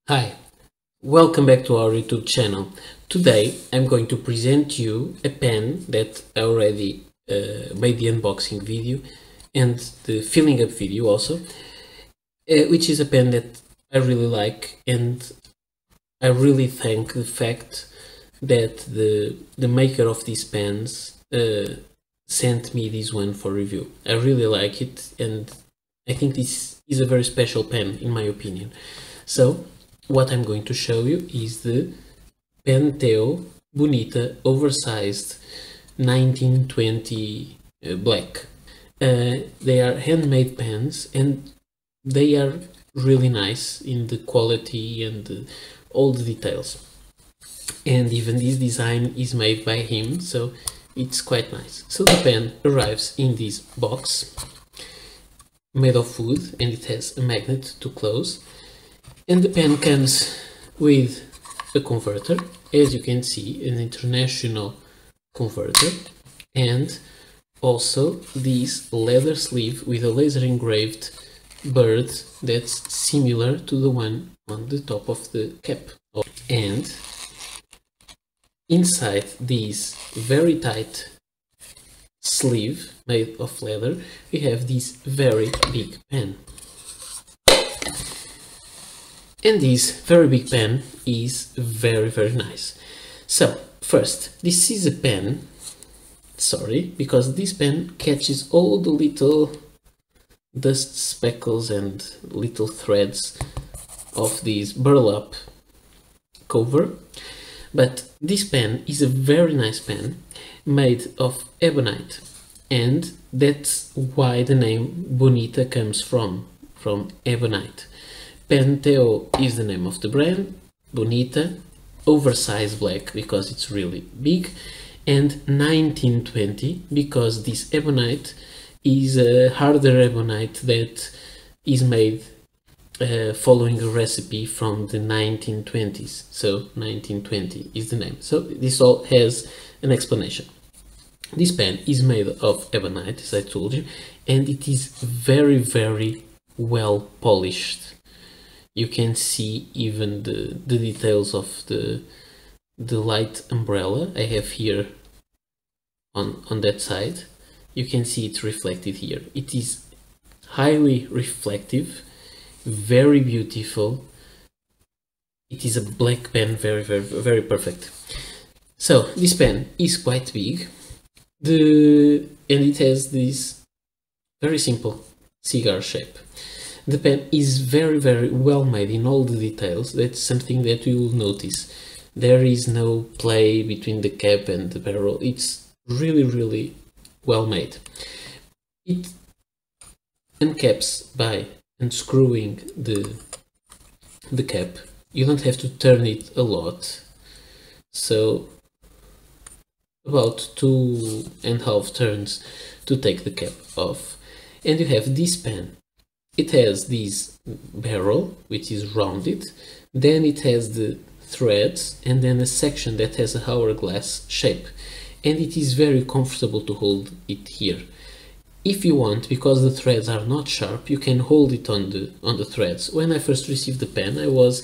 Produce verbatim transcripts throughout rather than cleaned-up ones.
Hi, welcome back to our YouTube channel. Today I'm going to present you a pen that I already uh, made the unboxing video and the filling up video also, uh, which is a pen that I really like, and I really thank the fact that the, the maker of these pens uh, sent me this one for review. I really like it, and I think this is a very special pen in my opinion. So what I'm going to show you is the Pentel Bonita oversized nineteen twenty uh, black. Uh, they are handmade pens and they are really nice in the quality and the, all the details. And even this design is made by him, so it's quite nice. So the pen arrives in this box made of wood, and it has a magnet to close. And the pen comes with a converter, as you can see, an international converter, and also this leather sleeve with a laser engraved bird that's similar to the one on the top of the cap. And inside this very tight sleeve made of leather, we have this very big pen. And this very big pen is very very nice. So first, this is a pen, sorry, because this pen catches all the little dust speckles and little threads of this burlap cover. But this pen is a very nice pen made of ebonite, and that's why the name Bonita comes from, from ebonite. Pentel is the name of the brand, Bonita, oversized black because it's really big, and nineteen twenty because this ebonite is a harder ebonite that is made uh, following a recipe from the nineteen twenties. So nineteen twenty is the name. So this all has an explanation. This pen is made of ebonite, as I told you, and it is very very well polished. You can see even the, the details of the, the light umbrella I have here on, on that side. You can see it reflected here. It is highly reflective, very beautiful. It is a black pen, very, very, very perfect. So this pen is quite big, the, and it has this very simple cigar shape. The pen is very very well made in all the details. That's something that you will notice. There is no play between the cap and the barrel. It's really really well made. It uncaps by unscrewing the the cap. You don't have to turn it a lot, so about two and a half turns to take the cap off, and you have this pen. It has this barrel which is rounded, then it has the threads, and then a section that has a hourglass shape, and it is very comfortable to hold it here. If you want, because the threads are not sharp, you can hold it on the on the threads. When I first received the pen, I was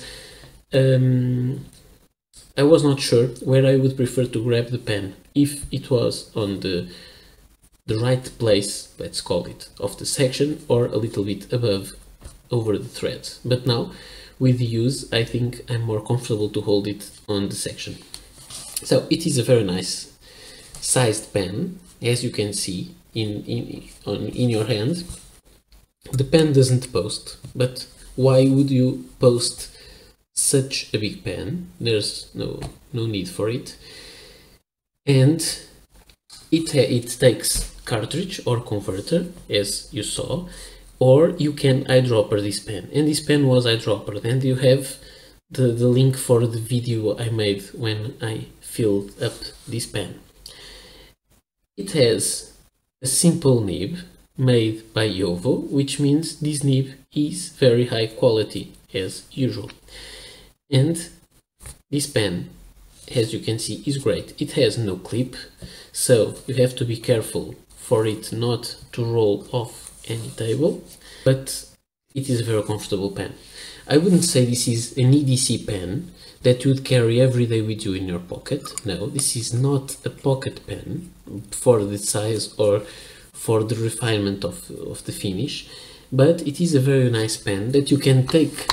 um, I was not sure where I would prefer to grab the pen, if it was on the the right place, let's call it, of the section, or a little bit above over the threads. But now with the use, I think I'm more comfortable to hold it on the section. So it is a very nice sized pen, as you can see in in on in your hand. The pen doesn't post, but why would you post such a big pen? There's no no need for it. And it it takes cartridge or converter, as you saw, or you can eyedropper this pen, and this pen was eyedroppered, and you have the, the link for the video I made when I filled up this pen. It has a simple nib made by JoWo, which means this nib is very high quality as usual. And this pen, as you can see, is great. It has no clip, so you have to be careful for it not to roll off any table, but it is a very comfortable pen. I wouldn't say this is an E D C pen that you would carry every day with you in your pocket. No, this is not a pocket pen for the size or for the refinement of, of the finish, but it is a very nice pen that you can take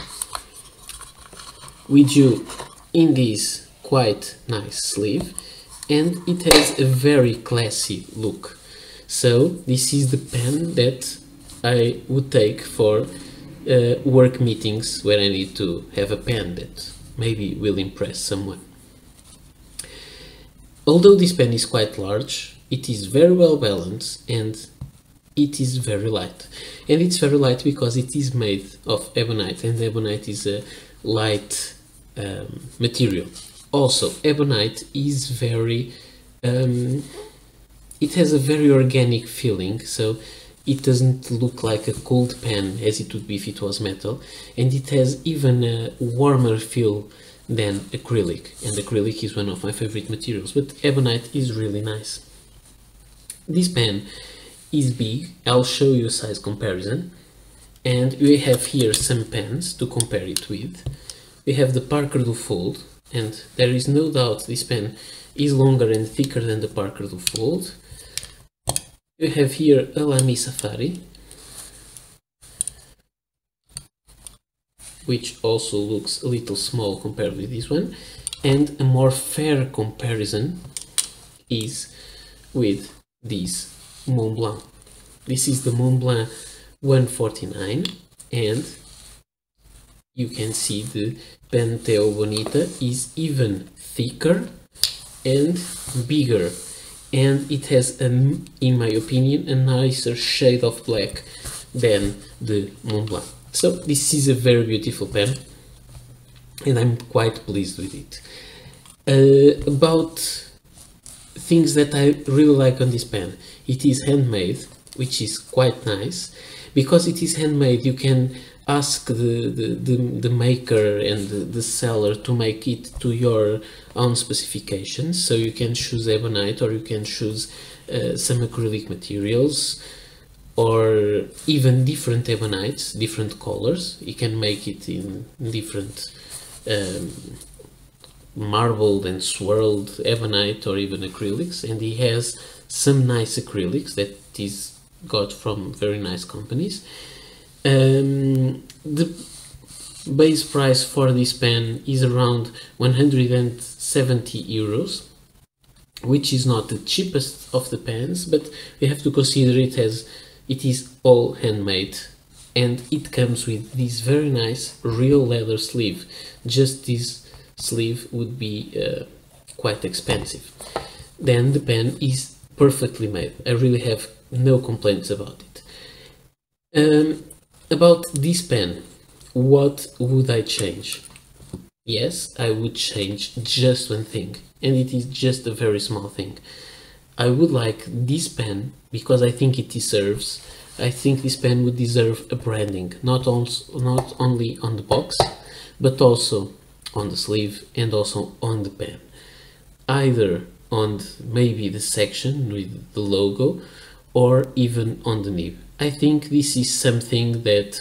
with you in this quite nice sleeve, and it has a very classy look. So this is the pen that I would take for uh, work meetings where I need to have a pen that maybe will impress someone. Although this pen is quite large, it is very well balanced and it is very light. And it's very light because it is made of ebonite, and ebonite is a light um, material. Also, ebonite is very, um, it has a very organic feeling, so it doesn't look like a cold pen as it would be if it was metal, and it has even a warmer feel than acrylic, and acrylic is one of my favorite materials, but ebonite is really nice. This pen is big. I'll show you a size comparison, and we have here some pens to compare it with. We have the Parker Duofold, and there is no doubt this pen is longer and thicker than the Parker Duofold. We have here a Lamy Safari, which also looks a little small compared with this one, and a more fair comparison is with this Montblanc. This is the Montblanc one forty-nine, and you can see the Pen Teo Bonita is even thicker and bigger, and it has, a, in my opinion, a nicer shade of black than the Montblanc. So this is a very beautiful pen, and I'm quite pleased with it. Uh, about things that I really like on this pen, it is handmade, which is quite nice. Because it is handmade, you can ask the, the, the, the maker and the, the seller to make it to your own specifications. So you can choose ebonite, or you can choose uh, some acrylic materials, or even different ebonites, different colors. You can make it in different um, marbled and swirled ebonite or even acrylics, and he has some nice acrylics that is got from very nice companies. Um, the base price for this pen is around one hundred seventy euros, which is not the cheapest of the pens, but we have to consider it as it is all handmade, and it comes with this very nice real leather sleeve. Just this sleeve would be uh, quite expensive. Then the pen is perfectly made. I really have no complaints about it. Um, about this pen, what would I change? Yes, I would change just one thing, and it is just a very small thing. I would like this pen, because I think it deserves, I think this pen would deserve a branding, not, also, not only on the box, but also on the sleeve and also on the pen. Either on maybe the section with the logo, or even on the nib. I think this is something that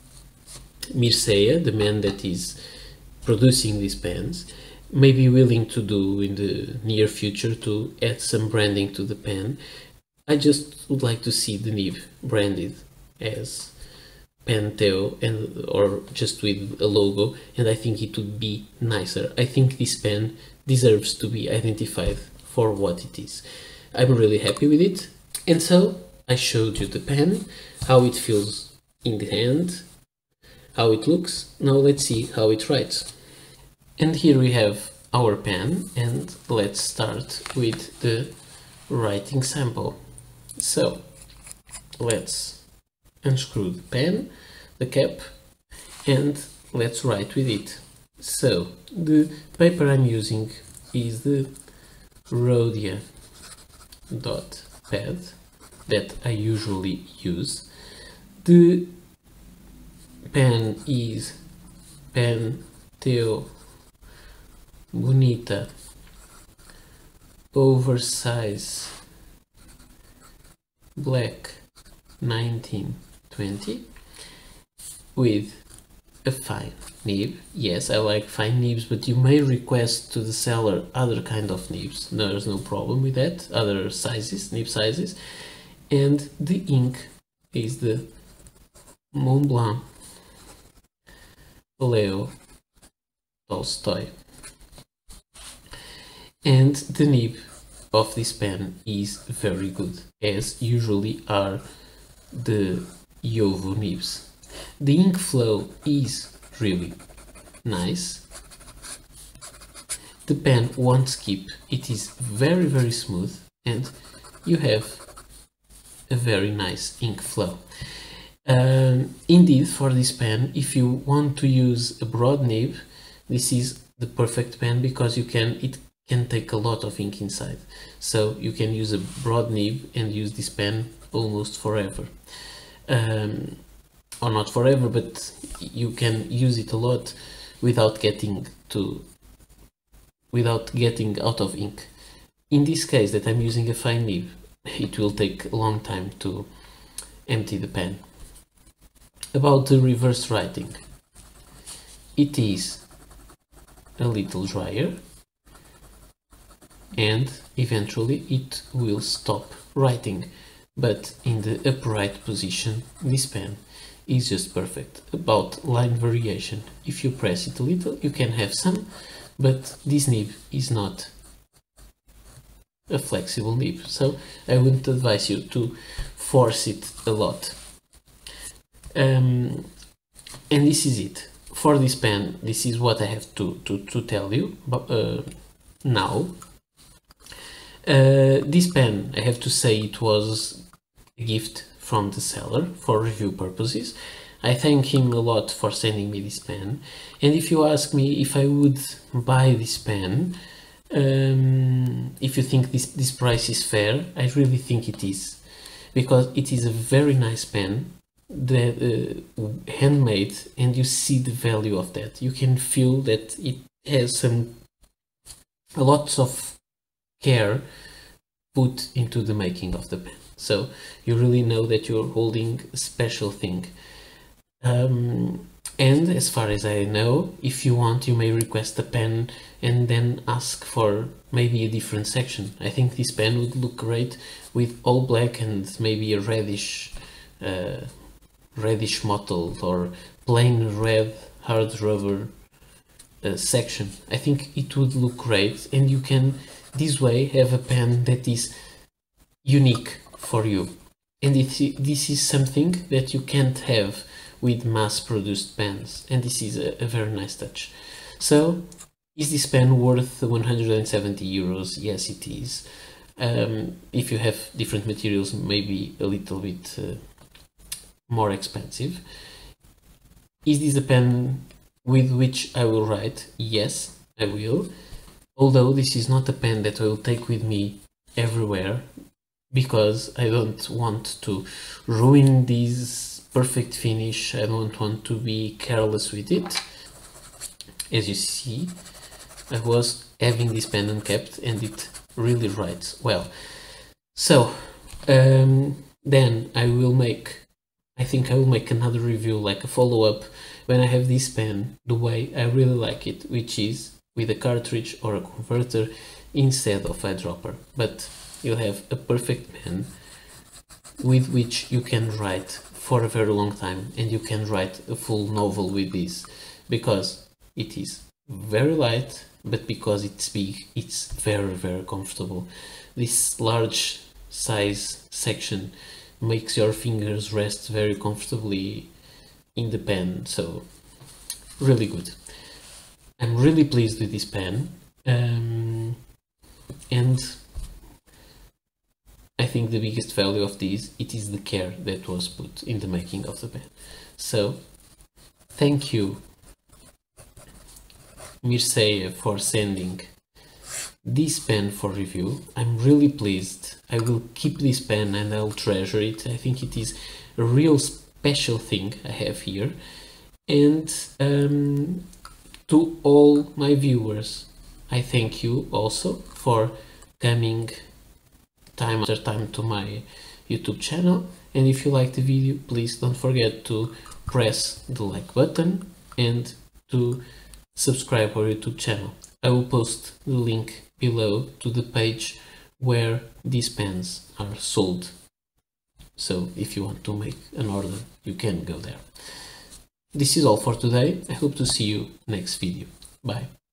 Mircea, the man that is producing these pens, may be willing to do in the near future to add some branding to the pen. I just would like to see the nib branded as Pen Teo, and or just with a logo, and I think it would be nicer. I think this pen deserves to be identified for what it is. I'm really happy with it. And so I showed you the pen, how it feels in the hand, how it looks. Now let's see how it writes. And here we have our pen, and let's start with the writing sample. So let's unscrew the pen, the cap, and let's write with it. So the paper I'm using is the Rhodia dot pad that I usually use. The pen is Pen Teo Bonita oversize black nineteen twenty, with a fine nib. Yes, I like fine nibs, but you may request to the seller other kind of nibs. There's no problem with that, other sizes, nib sizes. And the ink is the Montblanc Leo Tolstoy. And the nib of this pen is very good, as usually are the JoWo nibs. The ink flow is really nice. The pen won't skip, it is very very smooth, and you have a very nice ink flow. Um, indeed, for this pen, if you want to use a broad nib, this is the perfect pen, because you can it can take a lot of ink inside, so you can use a broad nib and use this pen almost forever. Um, or not forever, but you can use it a lot without getting to without getting out of ink. In this case that I'm using a fine nib, it will take a long time to empty the pen. About the reverse writing, it is a little drier and eventually it will stop writing, but in the upright position this pen is just perfect. About line variation, if you press it a little you can have some, but this nib is not a flexible nib, so I wouldn't advise you to force it a lot. Um, and this is it for this pen. This is what I have to, to, to tell you but, uh, now. Uh, this pen, I have to say, it was a gift from the seller for review purposes. I thank him a lot for sending me this pen, and if you ask me if I would buy this pen, um, if you think this, this price is fair, I really think it is, because it is a very nice pen, that uh, handmade, and you see the value of that. You can feel that it has some lots of care put into the making of the pen, so you really know that you're holding a special thing. Um, and as far as I know, if you want, you may request a pen and then ask for maybe a different section. I think this pen would look great with all black and maybe a reddish uh, reddish mottled or plain red hard rubber uh, section. I think it would look great, and you can this way have a pen that is unique for you, and it, this is something that you can't have with mass-produced pens, and this is a, a very nice touch. So is this pen worth one hundred seventy euros? Yes, it is. Um, if you have different materials, maybe a little bit uh, more expensive. Is this a pen with which I will write? Yes, I will. Although this is not a pen that I will take with me everywhere, because I don't want to ruin this perfect finish. I don't want to be careless with it. As you see, I was having this pen unkept and it really writes well. So um, then I will make I think I will make another review, like a follow-up, when I have this pen the way I really like it, which is with a cartridge or a converter instead of eyedropper. But you'll have a perfect pen with which you can write for a very long time, and you can write a full novel with this, because it is very light, but because it's big, it's very very comfortable. This large size section makes your fingers rest very comfortably in the pen, so really good. I'm really pleased with this pen, um, and I think the biggest value of this, it is the care that was put in the making of the pen. So thank you, Mircea, for sending this pen for review. I'm really pleased. I will keep this pen and I'll treasure it. I think it is a real special thing I have here. And um, to all my viewers, I thank you also for coming time after time to my YouTube channel. And if you like the video, please don't forget to press the like button and to subscribe our YouTube channel. I will post the link below to the page where these pens are sold. So if you want to make an order, you can go there. This is all for today. I hope to see you next video. Bye.